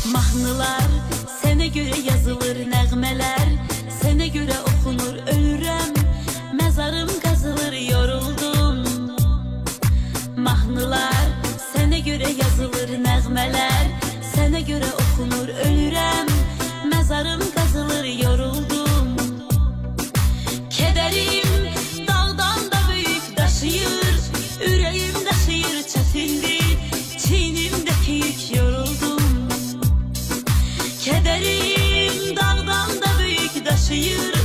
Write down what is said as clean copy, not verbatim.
Mahnılar sənə görə yazılır, nəğmələr sənə görə oxunur. Ölürəm, məzarım qazılır, yoruldum. Mahnılar sənə görə yazılır, nəğmələr sənə görə oxunur. Ölürəm, məzarım qazılır, yoruldum. Kədərim dağdan da böyük daşıyır, ürəyim daşıyır, çətindir çiynimdəki yük, yoruldum. Kederim dağdan da büyük taşıyır,